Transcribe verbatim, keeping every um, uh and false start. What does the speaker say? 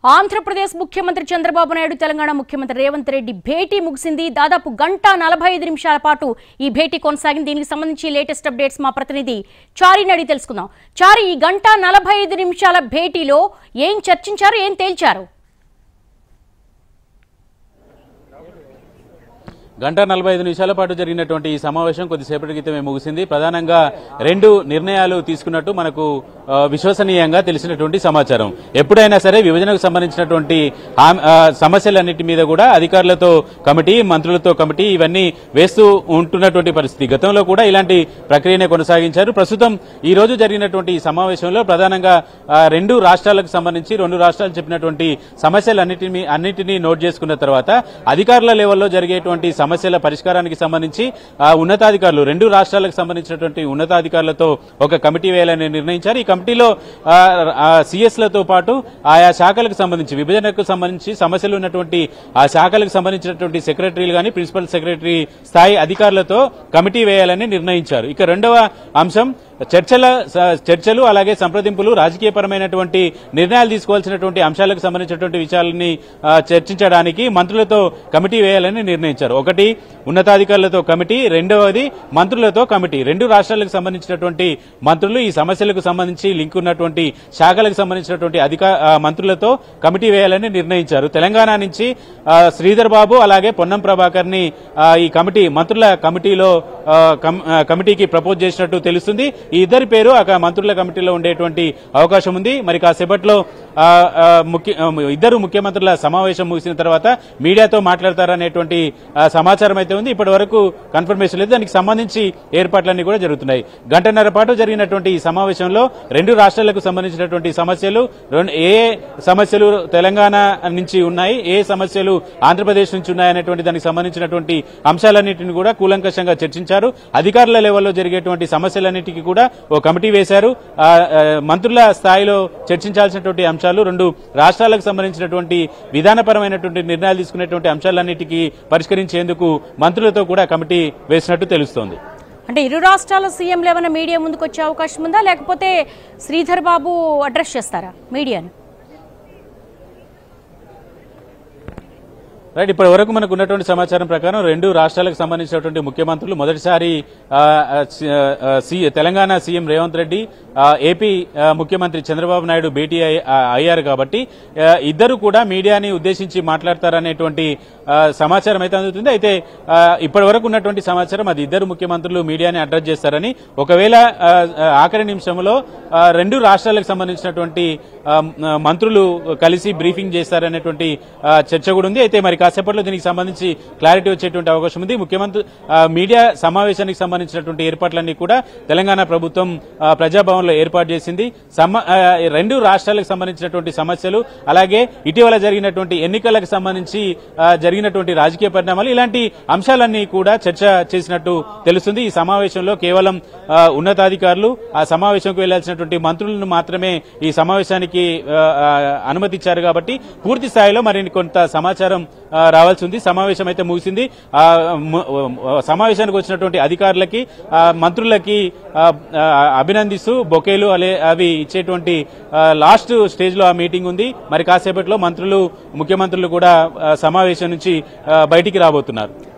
ఆంధ్రప్రదేశ్ ముఖ్యమంత్రి చంద్రబాబు నాయుడు తెలంగాణ ముఖ్యమంత్రి రేవంత్ రెడ్డి భేటీ ముగిసింది. దాదాపు గంట నలభై ఐదు నిమిషాల పాటు ఈ భేటీ కొనసాగింది. దీనికి సంబంధించి లేటెస్ట్ అప్డేట్స్ మా ప్రతినిధి చారిని అడిగి తెలుసుకుందాం. చారి, ఈ గంట నలభై ఐదు నిమిషాల భేటీలో ఏం చర్చించారు, ఏం తేల్చారు? గంట నలభై ఐదు నిమిషాల పాటు జరిగినటువంటి ఈ సమావేశం కొద్దిసేపటి క్రితమే ముగిసింది. ప్రధానంగా రెండు నిర్ణయాలు తీసుకున్నట్టు మనకు విశ్వసనీయంగా తెలిసినటువంటి సమాచారం. ఎప్పుడైనా సరే విభజనకు సంబంధించినటువంటి సమస్యలన్నిటి మీద కూడా అధికారులతో కమిటీ, మంత్రులతో కమిటీ ఇవన్నీ వేస్తూ ఉంటున్నటువంటి పరిస్థితి. గతంలో కూడా ఇలాంటి ప్రక్రియనే కొనసాగించారు. ప్రస్తుతం ఈ రోజు జరిగినటువంటి ఈ సమావేశంలో ప్రధానంగా రెండు రాష్ట్రాలకు సంబంధించి రెండు రాష్ట్రాలు చెప్పినటువంటి సమస్యలన్నిటిని అన్నింటినీ నోట్ చేసుకున్న తర్వాత అధికారుల లెవెల్లో జరిగేటువంటి సమస్యల పరిష్కారానికి సంబంధించి ఉన్నతాధికారులు రెండు రాష్ట్రాలకు సంబంధించినటువంటి ఉన్నతాధికారులతో ఒక కమిటీ వేయాలని నిర్ణయించారు. ఈ కమిటీలో సీఎస్లతో పాటు ఆయా శాఖలకు సంబంధించి విభజనకు సంబంధించి సమస్యలు ఉన్నటువంటి ఆ శాఖలకు సంబంధించినటువంటి సెక్రటరీలు గాని ప్రిన్సిపల్ సెక్రటరీ స్థాయి అధికారులతో కమిటీ వేయాలని నిర్ణయించారు. ఇక రెండవ అంశం చర్చల చర్చలు అలాగే సంప్రదింపులు, రాజకీయపరమైనటువంటి నిర్ణయాలు తీసుకోవాల్సినటువంటి అంశాలకు సంబంధించినటువంటి విషయాలని చర్చించడానికి మంత్రులతో కమిటీ వేయాలని నిర్ణయించారు. ఒకటి ఉన్నతాధికారులతో కమిటీ, రెండవది మంత్రులతో కమిటీ. రెండు రాష్ట్రాలకు సంబంధించినటువంటి మంత్రులు ఈ సమస్యలకు సంబంధించి లింక్ ఉన్నటువంటి శాఖలకు సంబంధించినటువంటి అధికార మంత్రులతో కమిటీ వేయాలని నిర్ణయించారు. తెలంగాణ నుంచి శ్రీధర్ బాబు అలాగే పొన్నం ప్రభాకర్ ని ఈ కమిటీ మంత్రుల కమిటీలో కమిటీకి ప్రపోజ్ చేసినట్టు తెలుస్తుంది. ఈ ఇద్దరి పేరు ఆ మంత్రుల కమిటీలో ఉండేటువంటి అవకాశం ఉంది. మరి కాసేపట్లో ఇద్దరు ముఖ్యమంత్రుల సమావేశం ముగిసిన తర్వాత మీడియాతో మాట్లాడతారనేటువంటి సమాచారం అయితే ఉంది. ఇప్పటి వరకు కన్ఫర్మేషన్ లేదు. దానికి సంబంధించి ఏర్పాట్లన్నీ కూడా జరుగుతున్నాయి. గంటన్నర పాటు జరిగినటువంటి ఈ సమావేశంలో రెండు రాష్ట్రాలకు సంబంధించినటువంటి సమస్యలు, ఏ సమస్యలు తెలంగాణ నుంచి ఉన్నాయి, ఏ సమస్యలు ఆంధ్రప్రదేశ్ నుంచి ఉన్నాయనేటువంటి దానికి సంబంధించినటువంటి అంశాలన్నింటినీ కూడా కూలంకషంగా చర్చించారు. అధికారుల లెవెల్లో జరిగేటువంటి సమస్యలన్నింటికి కూడా ఓ కమిటీ వేశారు. మంత్రుల స్థాయిలో చర్చించాల్సినటువంటి అంశాలు, రెండు రాష్ట్రాలకు సంబంధించినటువంటి విధానపరమైనటువంటి నిర్ణయాలు తీసుకునేటువంటి అంశాలన్నింటికి పరిష్కరించేందుకు మంత్రులతో కూడా కమిటీ వేసినట్టు తెలుస్తోంది. అంటే ఇరు రాష్ట్రాల సీఎంలు ఏమైనా మీడియా ముందుకు వచ్చే అవకాశం ఉందా, లేకపోతే శ్రీధర్ బాబు అడ్రస్ చేస్తారా మీడియాను? రైట్, ఇప్పటి వరకు మనకు ఉన్నటువంటి సమాచారం ప్రకారం రెండు రాష్ట్రాలకు సంబంధించినటువంటి ముఖ్యమంత్రులు మొదటిసారి తెలంగాణ సీఎం రేవంత్ రెడ్డి, ఏపీ ముఖ్యమంత్రి చంద్రబాబు నాయుడు భేటీ అయ్యారు కాబట్టి ఇద్దరు కూడా మీడియాని ఉద్దేశించి మాట్లాడతారనేటువంటి సమాచారం అయితే అందుతుంది. అయితే ఇప్పటి వరకు ఉన్నటువంటి సమాచారం అది ఇద్దరు ముఖ్యమంత్రులు మీడియాని అడ్రస్ చేస్తారని, ఒకవేళ ఆఖరి నిమిషంలో రెండు రాష్ట్రాలకు సంబంధించినటువంటి మంత్రులు కలిసి బ్రీఫింగ్ చేస్తారనేటువంటి చర్చ కూడా ఉంది. అయితే మరి కాసేపట్లో దీనికి సంబంధించి క్లారిటీ వచ్చేటువంటి అవకాశం ఉంది. ముఖ్యమంత్రి మీడియా సమావేశానికి సంబంధించినటువంటి ఏర్పాట్లన్నీ కూడా తెలంగాణ ప్రభుత్వం ప్రజాభవన్లో ఏర్పాటు చేసింది. రెండు రాష్ట్రాలకు సంబంధించినటువంటి సమస్యలు, అలాగే ఇటీవల జరిగినటువంటి ఎన్నికలకు సంబంధించి జరిగినటువంటి రాజకీయ పరిణామాలు, ఇలాంటి అంశాలన్నీ కూడా చర్చ చేసినట్టు తెలుస్తుంది. ఈ సమావేశంలో కేవలం ఉన్నతాధికారులు, ఆ సమావేశంకు వెళ్లాల్సినటువంటి మంత్రులను మాత్రమే ఈ సమావేశానికి అనుమతిచ్చారు కాబట్టి పూర్తి స్థాయిలో మరి కొంత సమాచారం రావాల్సి ఉంది. సమావేశం అయితే ముగిసింది. సమావేశానికి వచ్చినటువంటి అధికారులకి, మంత్రులకి అభినందిస్తూ బొకేలు అలే అవి ఇచ్చేటువంటి లాస్ట్ స్టేజ్ లో ఆ మీటింగ్ ఉంది. మరి కాసేపట్లో మంత్రులు, ముఖ్యమంత్రులు కూడా సమావేశం నుంచి బయటికి రాబోతున్నారు.